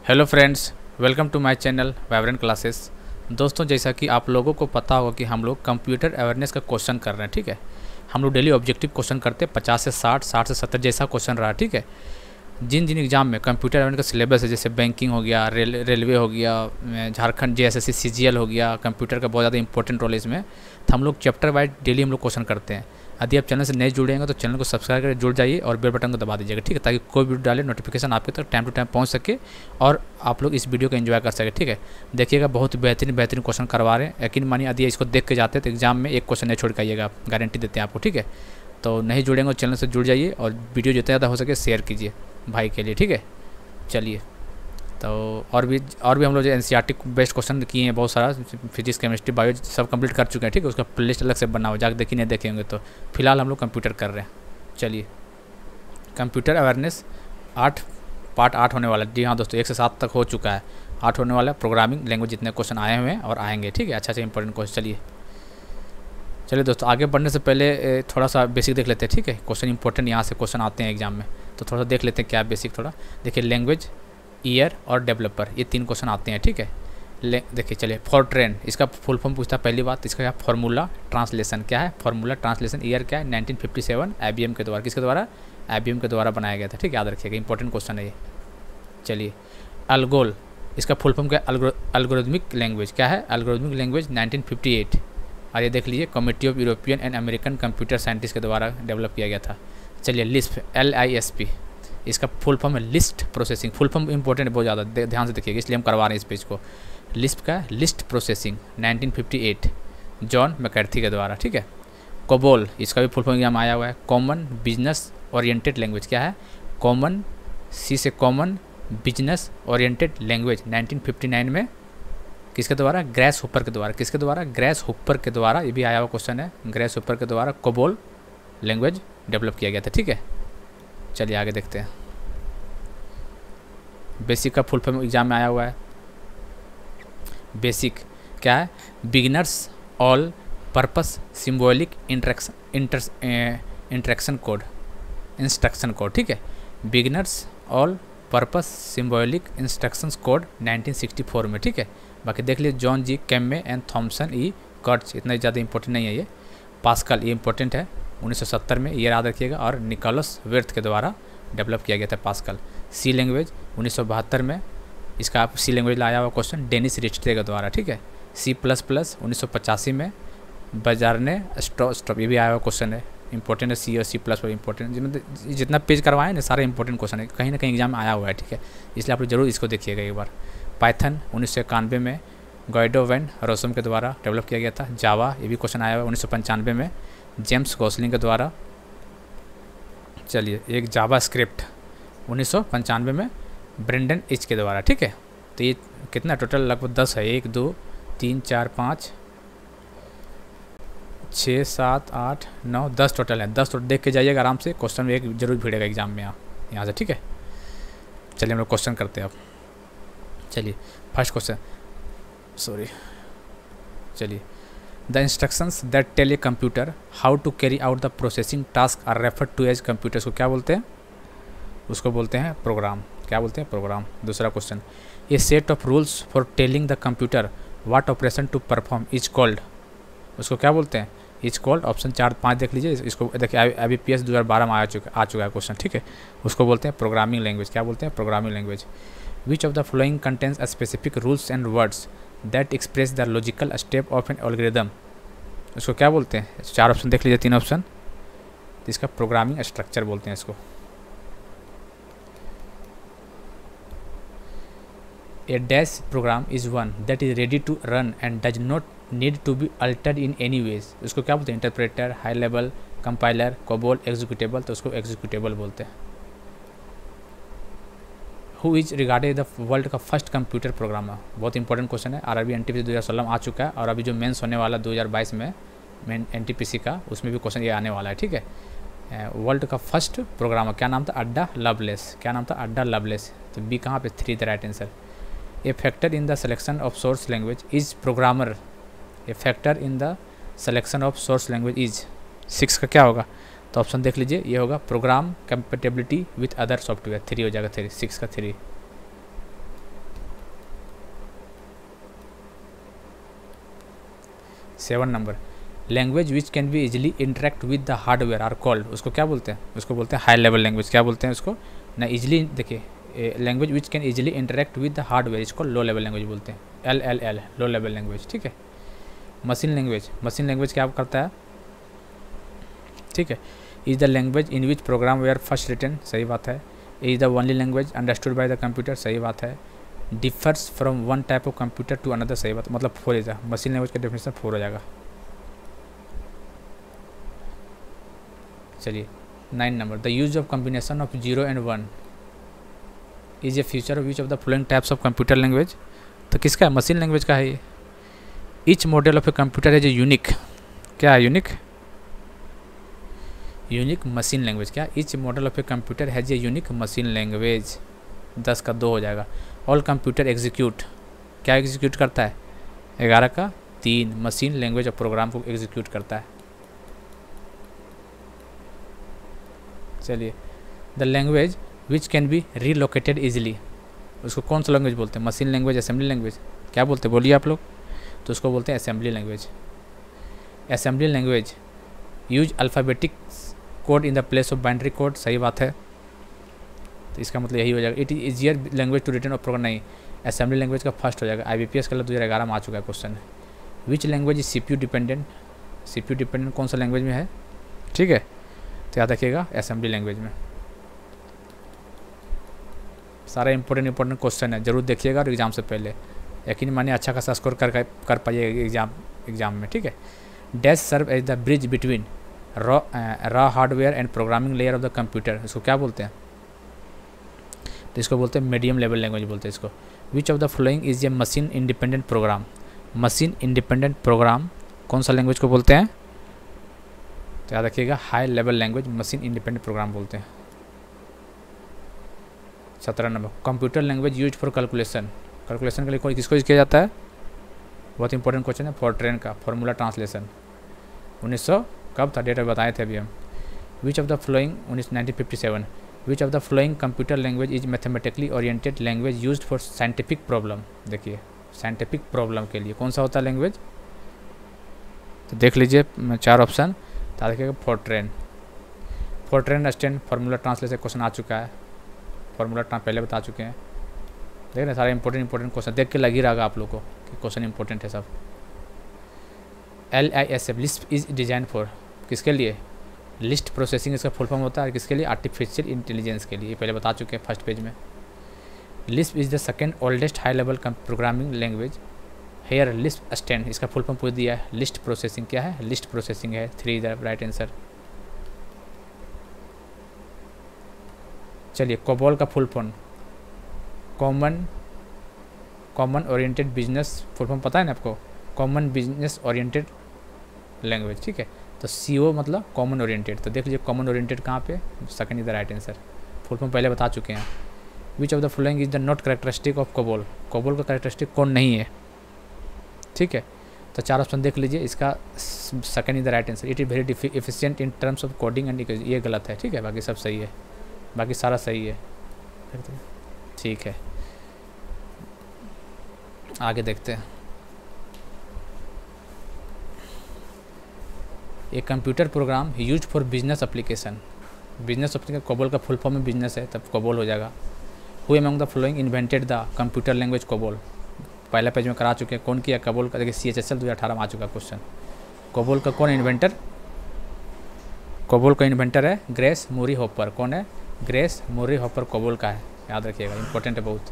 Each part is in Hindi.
Hello friends, welcome to my channel vibrant classes. दोस्तों, जैसा कि आप लोगों को पता होगा कि हम लोग कंप्यूटर अवेयरनेस का क्वेश्चन कर रहे हैं। ठीक है, हम लोग डेली ऑब्जेक्टिव क्वेश्चन करते हैं 50 से 60, 60 से 70 जैसा क्वेश्चन रहा। ठीक है, जिन जिन एग्जाम में कंप्यूटर अवेयरनेस का सिलेबस है, जैसे बैंकिंग हो गया, रेलवे हो गया, झारखंड JSSC CGL हो गया, कंप्यूटर का बहुत ज़्यादा इंपॉर्टेंट रोल है इसमें। तो हम लोग चैप्टर वाइज डेली हम लोग क्वेश्चन करते हैं। यदि आप चैनल से नए जुड़ेंगे तो चैनल को सब्सक्राइब करके जुड़ जाइए और बेल बटन को दबा दीजिएगा। ठीक है, ताकि कोई वीडियो डाले नोटिफिकेशन आपके तक टाइम टू टाइम पहुंच सके और आप लोग इस वीडियो को एंजॉय कर सके। ठीक है, देखिएगा बहुत बेहतरीन क्वेश्चन करवा रहे हैं। यकीन मानिए, यदि इसको देख के जाते हैं तो एग्जाम में एक क्वेश्चन नहीं छोड़ के आइएगा, गारंटी देते हैं आपको। ठीक है, तो नहीं जुड़ेंगे चैनल से जुड़ जाइए और वीडियो जितना ज़्यादा हो सके शेयर कीजिए भाई के लिए। ठीक है, चलिए। तो और भी हम लोग जो NCERT बेस्ड क्वेश्चन किए हैं बहुत सारा, फिजिक्स, केमिस्ट्री, बायो सब कंप्लीट कर चुके हैं। ठीक है, उसका प्लेलिस्ट अलग से बना हुआ, जाकर देखिए, नहीं देखेंगे तो। फिलहाल हम लोग कंप्यूटर कर रहे हैं। चलिए, कंप्यूटर अवेयरनेस 8 होने वाला है। जी हाँ दोस्तों, 1 से 7 तक हो चुका है, 8 होने वाला है। प्रोग्रामिंग लैंग्वेज जितने क्वेश्चन आए हुए हैं और आएंगे। ठीक है, अच्छा इंपॉर्टेंट क्वेश्चन। चलिए दोस्तों, आगे बढ़ने से पहले थोड़ा सा बेसिक देख लेते हैं। ठीक है, क्वेश्चन इंपॉर्टेंट यहाँ से क्वेश्चन आते हैं एग्जाम में, तो थोड़ा सा देख लेते हैं क्या बेसिक। थोड़ा देखिए, लैंग्वेज, ईयर और डेवलपर, ये 3 क्वेश्चन आते हैं। ठीक है, देखिए चलिए, फॉरट्रेन इसका फुल फॉर्म पूछता है। पहली बात, इसका क्या फार्मूला ट्रांसलेशन क्या है, फार्मूला ट्रांसलेशन। ईयर क्या है, 1957 IBM के द्वारा, किसके द्वारा, IBM के द्वारा बनाया गया था। ठीक है, याद रखिएगा, इंपॉर्टेंट क्वेश्चन है ये। चलिए, अल्गोल इसका फुल फॉर्म क्या है, एल्गोरिथमिक लैंग्वेज क्या है, एल्गोरिथमिक लैंग्वेज 1958। और ये देख लीजिए, committee of European and American computer scientist के द्वारा डेवलप किया गया था। चलिए, लिस्प LISP इसका फुल फॉर्म है list processing. Full form important है बहुत ज़्यादा, ध्यान से देखिएगा, इसलिए हम करवा रहे हैं इस पेज को। लिस्प का लिस्ट प्रोसेसिंग 1958 जॉन मैकर्थी के द्वारा। ठीक है, कोबोल इसका भी फुल फॉर्म एग्जाम आया हुआ है, कॉमन बिजनेस ओरिएंटेड लैंग्वेज क्या है, कॉमन से कॉमन बिजनेस ओरिएंटेड लैंग्वेज 1959 में किसके द्वारा, ग्रेस हुपर के द्वारा। किसके द्वारा, ग्रेस हुपर के द्वारा। ये भी आया हुआ क्वेश्चन है, ग्रेस हुपर के द्वारा कोबोल लैंग्वेज डेवलप किया गया था। ठीक है, चलिए आगे देखते हैं। बेसिक का फुल फॉर्म एग्जाम में आया हुआ है। बेसिक क्या है, beginners all purpose symbolic instruction code. ठीक है, beginners all purpose symbolic instructions code 1964 में। ठीक है, बाकी देख लीजिए, John G Kemeny and Thomson E Kurtz, इतना ज़्यादा इंपॉर्टेंट नहीं है ये। पास्कल ये इंपॉर्टेंट है, 1970 में, ये याद रखिएगा। और निकोलस वर्थ के द्वारा डेवलप किया गया था पास्कल। सी लैंग्वेज 1972 में, इसका आप सी लैंग्वेज लाया हुआ क्वेश्चन डेनिस रिच्टे के द्वारा। ठीक है, C++ 1985 में, बाजारने स्टॉप ये भी आया हुआ क्वेश्चन है, इंपॉर्टेंट है। C और C++ इंपॉर्टेंट, जितना पेज करवाए ना सारे इंपॉर्टेंट क्वेश्चन है, कहीं ना कहीं एग्जाम में आया हुआ है। ठीक है, इसलिए आप जरूर इसको देखिएगा एक बार। पाइथन 1991 में गाइडो वैन रोसम के द्वारा डेवलप किया गया था। जावा ये भी क्वेश्चन आया हुआ है 1995 में, जेम्स गॉसलिंग के द्वारा। चलिए, एक जावा स्क्रिप्ट 1995 में ब्रेंडन इच के द्वारा। ठीक है, तो ये कितना टोटल लगभग 10 है, 1 2 3 4 5 6 7 8 9 10 टोटल है। 10 टोटल देख के जाइएगा आराम से, क्वेश्चन में एक जरूर भिड़ेगा एग्जाम में यहाँ से। ठीक है, चलिए हम लोग क्वेश्चन करते हैं अब। चलिए, फर्स्ट क्वेश्चन, चलिए, the instructions that tell a computer how to carry out the processing task are referred to as computers को क्या बोलते हैं, उसको बोलते हैं प्रोग्राम। क्या बोलते हैं, प्रोग्राम। दूसरा question, a set of rules for telling the computer what operation to perform is called, उसको क्या बोलते हैं, इज कॉल्ड। ऑप्शन 4 5 देख लीजिए, इसको देखिए, IBPS 2012 में आ चुका है क्वेश्चन। ठीक है, उसको बोलते हैं प्रोग्रामिंग लैंग्वेज। क्या बोलते हैं, programming language. Which of the following contains specific rules and words that express the logical step of an algorithm, उसको क्या बोलते हैं। 4 ऑप्शन देख लीजिए, 3 ऑप्शन, तो इसका प्रोग्रामिंग स्ट्रक्चर बोलते हैं इसको। A dash program is one that is ready to run and does not need to be altered in any ways, उसको क्या बोलते हैं, interpreter, high level, compiler, COBOL, executable, तो उसको एग्जीक्यूटेबल बोलते हैं। Who is regarded the world का फर्स्ट कंप्यूटर प्रोग्रामर, बहुत इंपॉर्टेंट क्वेश्चन है। RRB NTPC 2016 आ चुका है, और अभी जो मेंस होने वाला 2022 में मेन NTPC का, उसमें भी क्वेश्चन ये आने वाला है। ठीक है, वर्ल्ड का फर्स्ट प्रोग्रामर क्या नाम था, अड्डा लवलेस। क्या नाम था, अड्डा लवलेस। तो बी कहाँ पे, 3 the right answer. A factor in the selection of source language is programmer, a factor in the selection of source language is, 6 का क्या होगा, तो ऑप्शन देख लीजिए, ये होगा program compatibility with other software, 3 हो जाएगा, 3 6 का 3। 7 number, language which can be easily interact with the hardware are called, उसको क्या बोलते हैं? उसको बोलते हैं हाई लेवल लैंग्वेज। क्या बोलते हैं उसको? ना इजिली, देखिए language which can easily interact with the hardware, इसको लो लेवल लैंग्वेज बोलते हैं, LLL लो लेवल लैंग्वेज, ठीक है। मशीन लैंग्वेज, मशीन लैंग्वेज क्या करता है, ठीक है, is the language in which program were first written, सही बात है। Is the only language understood by the computer, सही बात है। Differs from one type of computer to another, सही बात, मतलब 4 इज द मशीन लैंग्वेज का डेफिनेशन 4 हो जाएगा। चलिए 9 number, the use of combination of 0 and 1 is a feature which of the following types of computer language, तो किसका है? मशीन लैंग्वेज का है ये। Each model of a computer है जो यूनिक, क्या है यूनिक? यूनिक मशीन लैंग्वेज, क्या? Each model of a computer has a unique machine language, 10 का 2 हो जाएगा। ऑल कंप्यूटर एग्जीक्यूट, क्या एग्जीक्यूट करता है? 11 का 3, मशीन लैंग्वेज ऑफ प्रोग्राम को एग्जीक्यूट करता है। चलिए, the language which can be relocated easily, उसको कौन सा लैंग्वेज बोलते हैं? मशीन लैंग्वेज, असेंबली लैंग्वेज, क्या बोलते हैं बोलिए आप लोग? तो उसको बोलते हैं assembly language. Assembly language use alphabetic code in the place of binary code, सही बात है, तो इसका मतलब यही हो जाएगा। It is easier language to written और प्रोग्राम, नहीं, असेंबली लैंग्वेज का फर्स्ट हो जाएगा। IBPS का 2011 में आ चुका है question. Which language is CPU dependent, CPU dependent कौन सा लैंग्वेज में है, ठीक है, तो याद रखिएगा असेंबली लैंग्वेज में। सारा इंपॉर्टेंट क्वेश्चन है, जरूर देखिएगा और एग्जाम से पहले, यकीन मानिए अच्छा खासा स्कोर कर पाइए एग्जाम में, ठीक है। Dash serve as the bridge between raw hardware and programming layer of the computer, इसको क्या बोलते हैं? तो इसको बोलते हैं मीडियम लेवल लैंग्वेज बोलते हैं इसको। Which of the following is a machine independent program, machine independent program कौन सा लैंग्वेज को बोलते हैं? तो याद रखिएगा high level language machine independent program बोलते हैं। 17 number, computer language use for calculation, calculation के लिए कोई किसको यूज किया जाता है? बहुत इंपॉर्टेंट क्वेश्चन है, फॉरट्रेन का फॉर्मूला ट्रांसलेशन। 1900 कब था, डेट बताए थे अभी हम। Which of the following 1957, which of the following computer language is mathematically oriented language used for scientific problem, देखिए साइंटिफिक प्रॉब्लम के लिए कौन सा होता है लैंग्वेज? तो देख लीजिए 4 ऑप्शन, तो देखिएगा FORTRAN, FORTRAN stand formula translation question आ चुका है, फार्मूला पहले बता चुके हैं। देख रहे सारे इंपॉर्टेंट क्वेश्चन देख के लग ही रहा आप लोग को कि क्वेश्चन इंपॉर्टेंट है सब। LISF list is design for, किसके लिए? लिस्ट प्रोसेसिंग इसका फुल फॉर्म होता है, किसके लिए? आर्टिफिशियल इंटेलिजेंस के लिए, पहले बता चुके हैं फर्स्ट पेज में। Lisp is the second oldest high level programming language, here Lisp stand, इसका फुल फॉर्म पूछ दिया है। लिस्ट प्रोसेसिंग क्या है? लिस्ट प्रोसेसिंग है, 3 द राइट आंसर। चलिए, कोबोल का full form common oriented business, full form पता है ना आपको? कॉमन बिजनेस ओरिएंटेड लैंग्वेज, ठीक है। तो CO मतलब कॉमन ओरिएंटेड, तो देख लीजिए कॉमन ओरिएंटेड कहाँ पे? Second is the right answer, full form पहले बता चुके हैं। Which of the following is the not characteristic of COBOL, COBOL का कैरेक्टरिस्टिक कौन नहीं है, ठीक है। तो 4 ऑप्शन देख लीजिए, इसका second is the right answer. It is very efficient in terms of coding and, ये गलत है, ठीक है, बाकी सब सही है, बाकी सारा सही है, ठीक है। आगे देखते हैं। एक computer program use for business application, business application COBOL का फुल फॉर्म में बिजनेस है, तब कोबोल हो जाएगा। Who among the following invented the computer language COBOL, पहला पेज में करा चुके हैं, कौन किया कोबोल का? देखिए CHSL 2018 में आ चुका क्वेश्चन। कोबोल का कौन इन्वेंटर? कोबोल का इन्वेंटर है ग्रेस मूरी हॉपर, कौन है? ग्रेस मूरी हॉपर कोबोल का है, याद रखिएगा, इंपॉर्टेंट है बहुत।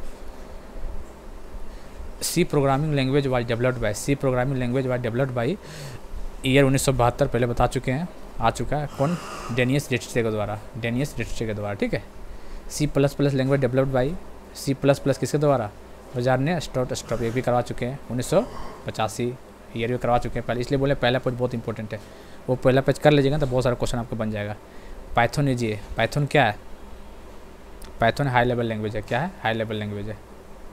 C programming language was developed by, C programming language was developed by year 1972, पहले बता चुके हैं, आ चुका है, कौन? डेनियस डिटचे के द्वारा, डेनियस डिटचे के द्वारा, ठीक है। C++ language developed by, C++ किसके द्वारा? बाजार ने स्टॉप ये भी करवा चुके हैं, 1985 ईयर भी करवा चुके हैं पहले, इसलिए बोले पहला पेज बहुत इंपॉर्टेंट है, वो पहला पेज कर लीजिएगा तो बहुत सारा क्वेश्चन आपको बन जाएगा। पाइथन लीजिए, पाइथन क्या है? पाइथन हाई लेवल लैंग्वेज है, क्या है? हाई लेवल लैंग्वेज है।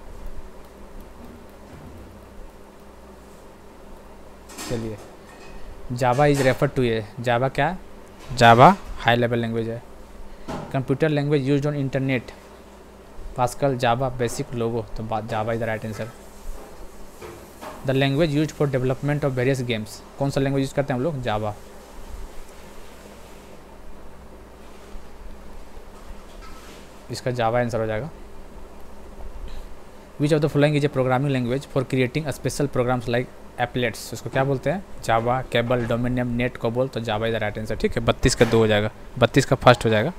चलिए, जावा इज रेफर टू, ये जावा क्या है? जावा हाई लेवल लैंग्वेज है। Computer language used on internet, Pascal, Java, BASIC, Logo, तो Java is the right answer. The language use for development of various games, कौन सा लैंग्वेज यूज़ करते हैं हम लोग? जावा। इसका जावा आंसर हो जाएगा। Which of the following is a programming language for creating special programs like applets, उसको क्या बोलते हैं? Java, cable, dominium, net, COBOL. तो Java is the right answer, ठीक है। 32 का 2 हो जाएगा, 32 का फर्स्ट हो जाएगा।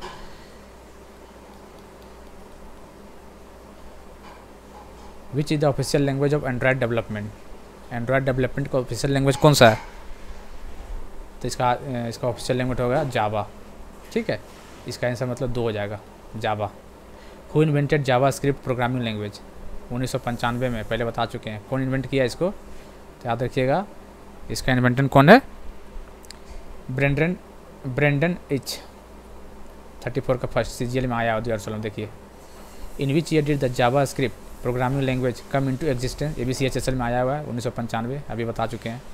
Which is the official language of Android development, Android development का ऑफिशियल लैंग्वेज कौन सा है? तो इसका ऑफिशियल लैंग्वेज होगा जावा, ठीक है। इसका आंसर मतलब 2 हो जाएगा, Java. Who invented JavaScript programming language? 1995 में, पहले बता चुके हैं। कौन इन्वेंट किया इसको? तो याद रखिएगा, इसका इन्वेंटर कौन है? Brendon H. 34 का फर्स्ट CGL में आया 2016 में, देखिए। In which year did the JavaScript programming language come into existence? ये भी CHSL में आया हुआ है 1995, अभी बता चुके हैं।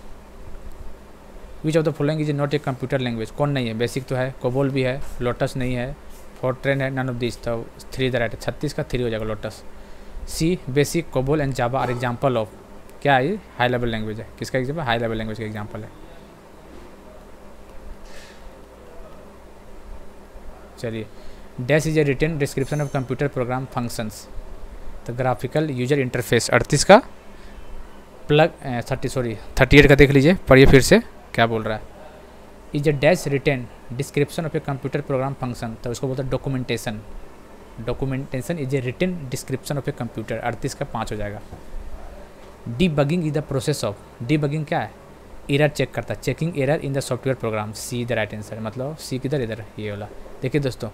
Which of the following is not a computer language? कौन नहीं है? बेसिक तो है, कोबोल भी है, लोटस नहीं है, फोर्ट्रेन है, नन ऑफ दिस। तो 3 द राइट, 36 का 3 हो जाएगा lotus. C, BASIC, COBOL and Java are example of, क्या है? हाई लेवल लैंग्वेज है। किसका एग्जाम्पल? हाई लेवल लैंग्वेज का एग्जाम्पल है। चलिए, dash is a written description of computer program functions. तो ग्राफिकल यूजर इंटरफेस। 38 का 38 का देख लीजिए, पढ़िए फिर से क्या बोल रहा है। Is a dash written description of a computer program function, तो उसको बोलते हैं documentation. Documentation is a written description of a computer. 38 का 5 हो जाएगा। Debugging is the process of, debugging क्या है? एरर चेक करता है, checking error in the software program. See the right answer, मतलब सी किधर? इधर, ये वाला। देखिए दोस्तों,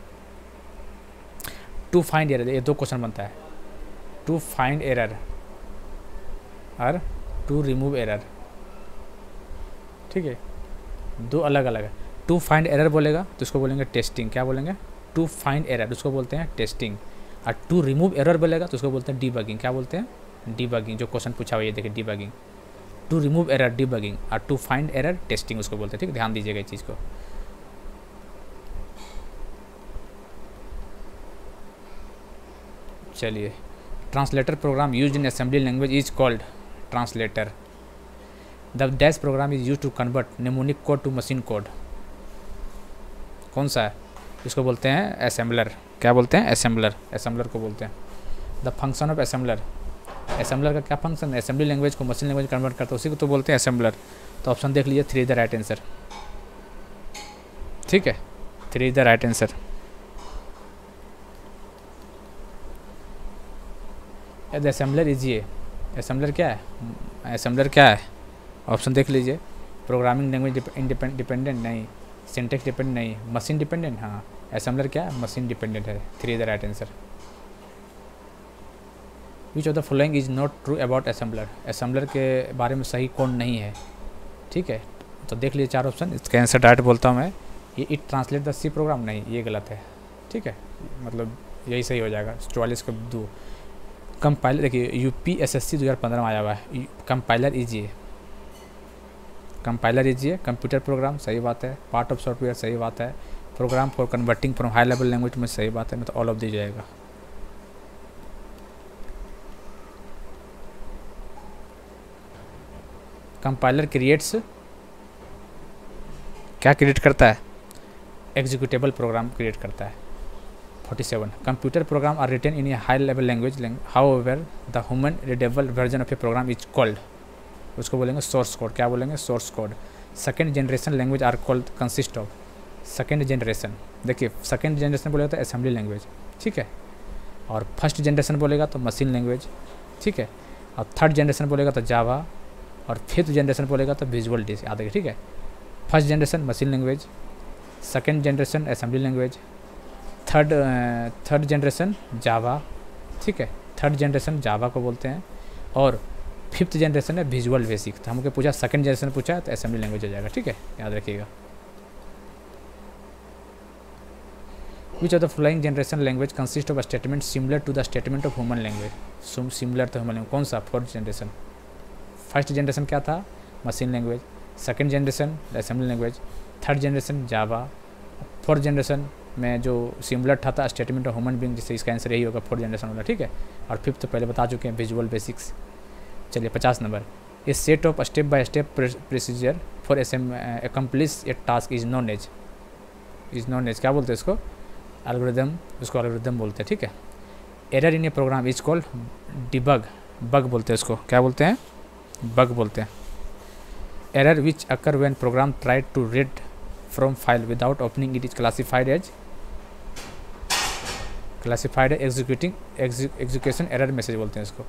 टू फाइंड एरर, ये 2 क्वेश्चन बनता है। टू फाइंड एरर और टू रिमूव एरर, ठीक है, 2 अलग अलग है। टू फाइंड एरर बोलेगा तो उसको बोलेंगे टेस्टिंग। क्या बोलेंगे? टू फाइंड एरर, उसको बोलते हैं टेस्टिंग। और टू रिमूव एरर बोलेगा तो उसको बोलते हैं डीबगिंग। क्या बोलते हैं? डीबगिंग। जो क्वेश्चन पूछा हुआ है, ये देखिए, debugging. To remove error debugging, और टू फाइंड एरर टेस्टिंग उसको बोलते हैं, ठीक है। ध्यान दीजिएगा इस चीज़ को। चलिए, translator program use in assembly language is called translator. The dash program is use to convert mnemonic code to machine code, कौन सा है? इसको बोलते हैं असेंबलर। क्या बोलते हैं? असेंबलर, असेंबलर को बोलते हैं। The function of assembler, assembler का क्या फंक्शन है? असेंबली लैंग्वेज को मशीन लैंग्वेज कन्वर्ट करता है, उसी को तो बोलते हैं असेंबलर। तो ऑप्शन देख लीजिए, 3 द राइट आंसर, ठीक है, 3 the right answer. Assembler is ये, असेंबलर क्या है? असेंबलर क्या है? ऑप्शन देख लीजिए। प्रोग्रामिंग लैंग्वेज डिपेंडेंट नहीं, सिंटेक्स डिपेंडेंट नहीं, मशीन डिपेंडेंट। हाँ, असेंबलर क्या है? मशीन डिपेंडेंट है। 3 the right answer. Which of the following is not true about assembler, assembler के बारे में सही कौन नहीं है, ठीक है। तो देख लीजिए 4 ऑप्शन, इसका आंसर डायरेक्ट बोलता हूँ मैं। ये it translate the C program, नहीं, ये गलत है, ठीक है, मतलब यही सही हो जाएगा। 44 का 2। कंपाइलर, देखिए UPSSC 2015 में आया हुआ है। कंपाइलर इज ये, कंपाइलर इज ये कंप्यूटर प्रोग्राम, सही बात है। पार्ट ऑफ सॉफ्टवेयर, सही बात है। Program for converting from high level language में, सही बात है, मतलब ऑल ऑफ दी जाएगा। कंपाइलर क्रिएट्स, क्या क्रिएट करता है? एग्जीक्यूटेबल प्रोग्राम क्रिएट करता है। 47 computer programs are written in a high level language, however the human readable version of a program is called, उसको बोलेंगे सोर्स कोड। क्या बोलेंगे? Source code. Second generation language are called consist of, second generation, देखिए सेकेंड जनरेशन बोलेगा तो असेंबली लैंग्वेज, ठीक है, और फर्स्ट जनरेशन बोलेगा तो मशीन लैंग्वेज, ठीक है, और थर्ड जनरेशन बोलेगा तो जावा, और फिफ्थ जनरेशन बोलेगा तो विजुअल डिस, याद रखिए, ठीक है। First generation machine language, second generation assembly language, third generation Java, ठीक है, थर्ड जनरेशन जावा को बोलते हैं, और फिफ्थ जनरेशन है विजुअल बेसिक। तो हमको पूछा सेकंड जनरेशन पूछा है तो असेंबली लैंग्वेज हो जाएगा, ठीक है, याद रखिएगा। Which of the following generation language consist of statement similar to the statement of human language, similar to human language, कौन सा? Fourth generation. फर्स्ट जनरेशन क्या था? Machine language. Second generation assembly language, third generation Java, fourth generation में जो सिमिलर था स्टेटमेंट ऑफ ह्यूमन बीइंग, जिससे इसका आंसर यही होगा, फोर्थ जनरेशन वाला, ठीक है। और फिफ्थ तो पहले बता चुके हैं, विजुअल बेसिक्स। चलिए 50 number, a set of step by step procedure for accomplish a task is known as क्या बोलते हैं इसको, एल्गोरिदम, उसको एल्गोरिदम बोलते हैं, ठीक है। Error in a program is called debug, bug बोलते हैं इसको, क्या बोलते हैं, बग बोलते हैं। Error which occur when program try to read from file without opening it is classified as execution error message बोलते हैं इसको।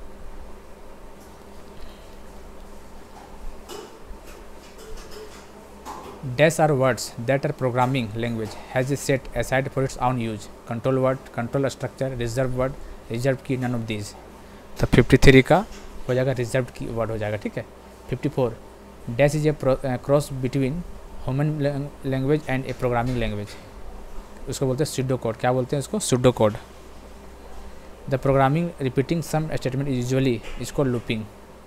Dash are words that are programming language has a set aside for its own use. Control word, control structure, reserved word, reserved key, none of these. तो 53 का हो जाएगा reserved key word हो जाएगा, ठीक है। 54 dash is a cross between human language and a programming language. उसको बोलते हैं pseudo code, क्या बोलते हैं इसको, pseudo code. The programming repeating some statement is usually is called looping.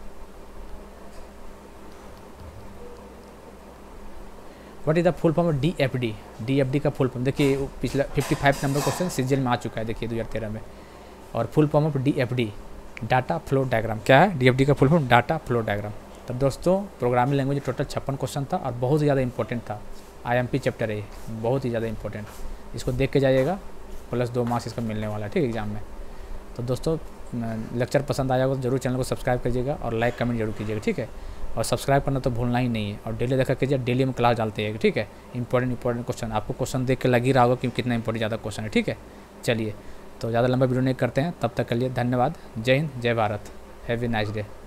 What is the full form of DFD का फुल फॉर्म देखिए, पिछला 55 नंबर क्वेश्चन सीजीएल में आ चुका है, देखिए 2013 में। और full form of DFD data flow diagram, क्या है DFD का full form, data flow diagram. तब दोस्तों प्रोग्रामिंग लैंग्वेज टोटल 56 क्वेश्चन था और बहुत ही ज़्यादा इंपॉर्टेंट था, IMP चैप्टर है, बहुत ही ज़्यादा इंपॉर्टेंट। इसको देख के जाइएगा, प्लस 2 मार्क्स इसका मिलने वाला है, ठीक है, एग्जाम में। तो दोस्तों लेक्चर पसंद आया हो तो जरूर चैनल को सब्सक्राइब कीजिएगा और लाइक कमेंट जरूर कीजिएगा, ठीक है। और सब्सक्राइब करना तो भूलना ही नहीं है, और डेली देखा कीजिए, डेली में क्लास डालते हैं, ठीक है। इंपॉर्टेंट क्वेश्चन, आपको क्वेश्चन देख के लग ही रहा होगा कि कितना इंपॉर्टेंट ज़्यादा क्वेश्चन है, ठीक है। चलिए, तो ज़्यादा लंबा वीडियो नहीं करते हैं, तब तक के लिए धन्यवाद। जय हिंद, जय Bharat, have a nice day.